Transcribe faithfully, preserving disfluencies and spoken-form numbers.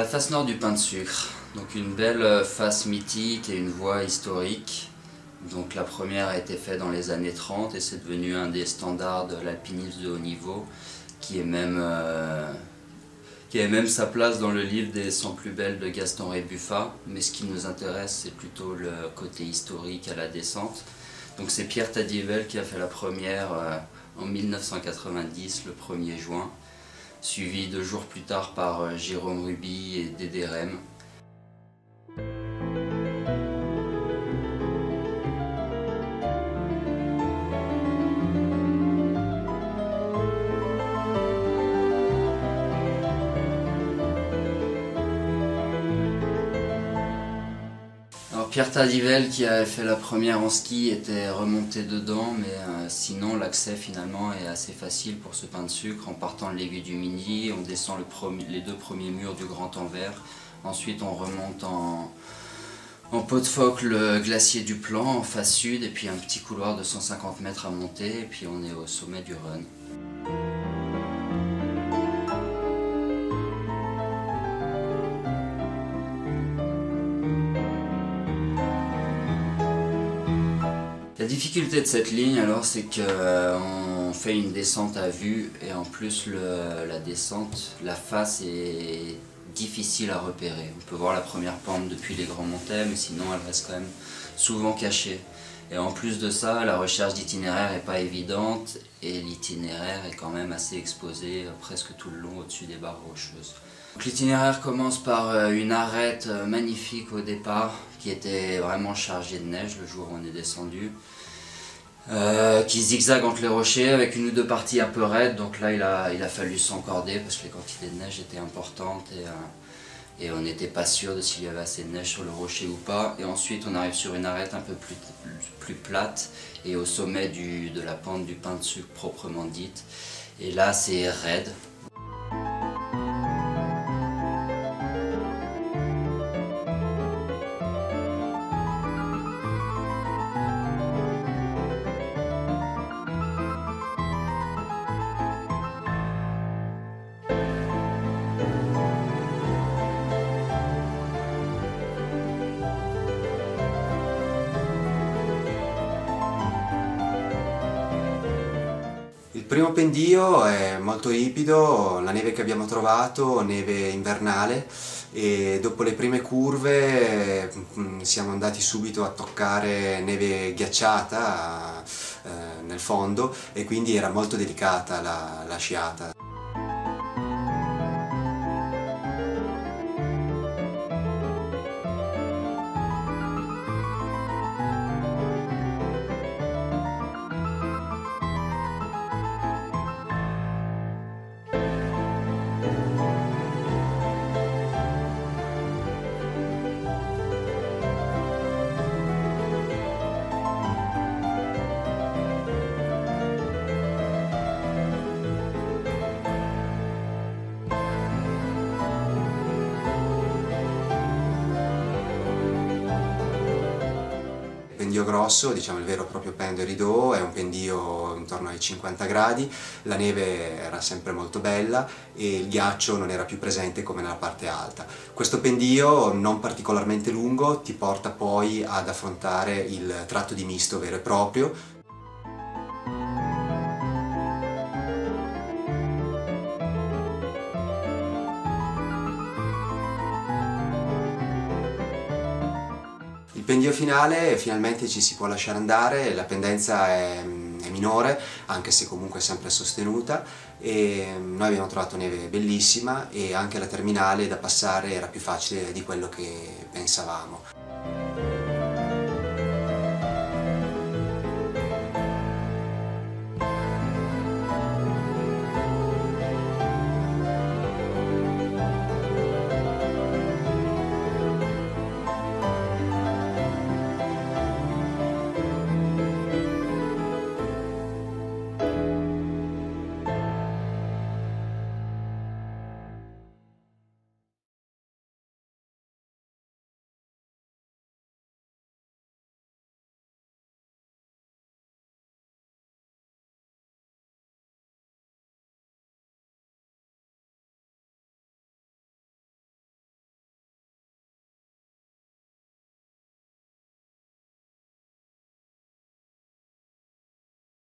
la face nord du pain de sucre, donc une belle face mythique et une voie historique. Donc la première a été faite dans les années trente et c'est devenu un des standards de l'alpinisme de haut niveau qui est même, euh, qui a même sa place dans le livre des cent plus belles de Gaston Rébuffat. Mais ce qui nous intéresse, c'est plutôt le côté historique à la descente. Donc c'est Pierre Tadivel qui a fait la première euh, en mille neuf cent quatre-vingt-dix, le premier juin, suivi deux jours plus tard par euh, Jérôme Ruby et Dédé Rem. Pierre Tadivel, qui avait fait la première en ski, était remonté dedans, mais euh, sinon l'accès finalement est assez facile pour ce pain de sucre. En partant de l'Aiguille du Midi, on descend le premier, les deux premiers murs du Grand Anvers. Ensuite on remonte en, en pot de phoque le glacier du Plan en face sud, et puis un petit couloir de cent cinquante mètres à monter, et puis on est au sommet du Rhône. La difficulté de cette ligne alors, c'est qu'on euh, fait une descente à vue et en plus le, la descente, la face est difficile à repérer. On peut voir la première pente depuis les Grands Montets, mais sinon elle reste quand même souvent cachée. Et en plus de ça, la recherche d'itinéraire n'est pas évidente et l'itinéraire est quand même assez exposé euh, presque tout le long au-dessus des barres rocheuses. L'itinéraire commence par une arête magnifique au départ qui était vraiment chargée de neige le jour où on est descendu, euh, qui zigzague entre les rochers avec une ou deux parties un peu raides, donc là il a, il a fallu s'encorder parce que les quantités de neige étaient importantes et, euh, et on n'était pas sûr de s'il y avait assez de neige sur le rocher ou pas. Et ensuite on arrive sur une arête un peu plus, plus plate et au sommet du, de la pente du pain de sucre proprement dite, et là c'est raide. Il primo pendio è molto ripido, la neve che abbiamo trovato, neve invernale, e dopo le prime curve siamo andati subito a toccare neve ghiacciata eh, nel fondo, e quindi era molto delicata la, la sciata. Il pendio grosso, diciamo il vero e proprio pendio Rideau, è un pendio intorno ai cinquanta gradi, la neve era sempre molto bella e il ghiaccio non era più presente come nella parte alta. Questo pendio, non particolarmente lungo, ti porta poi ad affrontare il tratto di misto vero e proprio. Il pendio finale, finalmente ci si può lasciare andare, la pendenza è, è minore, anche se comunque sempre sostenuta, e noi abbiamo trovato neve bellissima e anche la terminale da passare era più facile di quello che pensavamo.